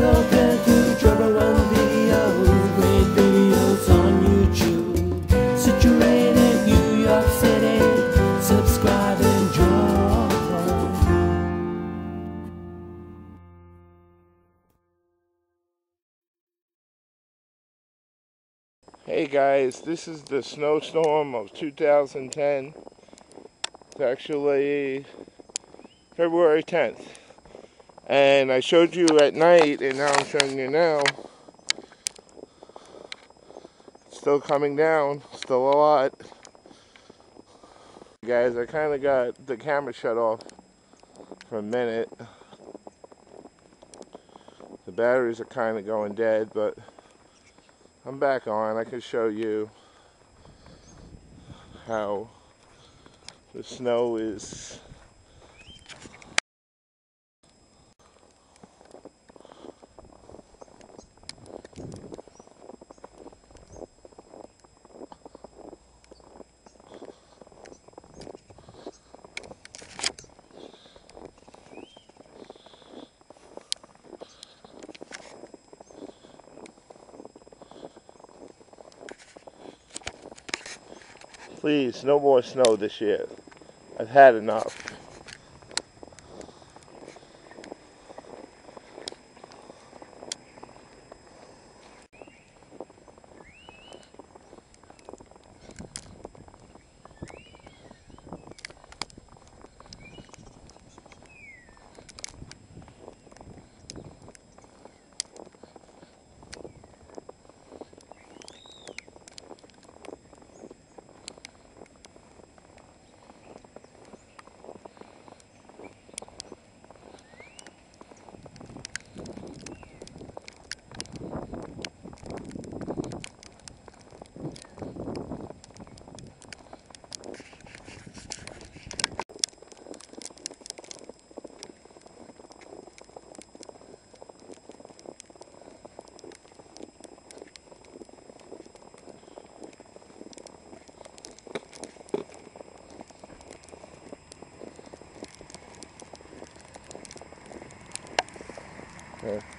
Welcome to joeabro1 video, great videos on YouTube. Situated New York City, subscribe and join. Hey guys, this is the snowstorm of 2010. It's actually February 10th. And I showed you at night, and now I'm showing you now. It's still coming down, still a lot. Guys, I kind of got the camera shut off for a minute. The batteries are kind of going dead, but I'm back on. I can show you how the snow is. Please, no more snow this year. I've had enough. Okay.